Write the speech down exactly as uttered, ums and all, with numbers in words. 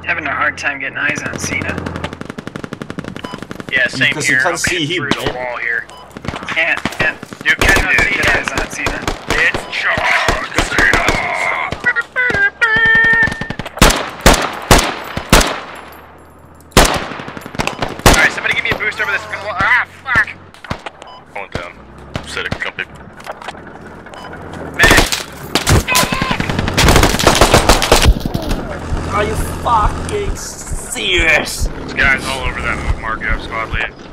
Having a hard time getting eyes on Cena. Yeah, same Because here. you can't I'm see hitting him, through the man. wall here. Can't, can't. You cannot Get see get eyes him. on Cena. It's John Cena. Alright, somebody give me a boost over this. Ah, fuck. Going down. Set a company. Medic. Are you fucking serious? There's guys all over that mark. You have squad lead.